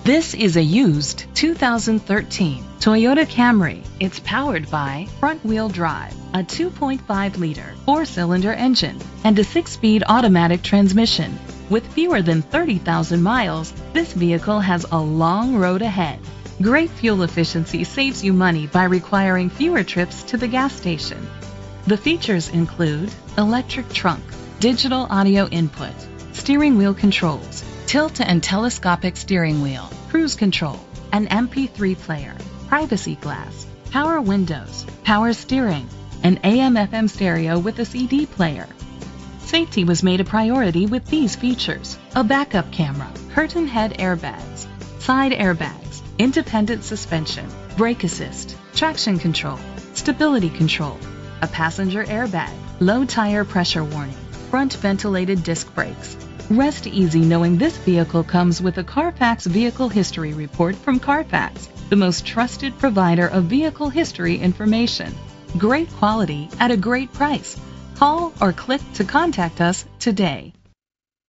This is a used 2013 Toyota Camry. It's powered by front-wheel drive, a 2.5-liter four-cylinder engine, and a 6-speed automatic transmission. With fewer than 30,000 miles, this vehicle has a long road ahead. Great fuel efficiency saves you money by requiring fewer trips to the gas station. The features include electric trunk, digital audio input, steering wheel controls, tilt and telescopic steering wheel, cruise control, an MP3 player, privacy glass, power windows, power steering, an AM/FM stereo with a CD player. Safety was made a priority with these features: a backup camera, curtain head airbags, side airbags, independent suspension, brake assist, traction control, stability control, a passenger airbag, low tire pressure warning, front ventilated disc brakes. Rest easy knowing this vehicle comes with a Carfax Vehicle History Report from Carfax, the most trusted provider of vehicle history information. Great quality at a great price. Call or click to contact us today.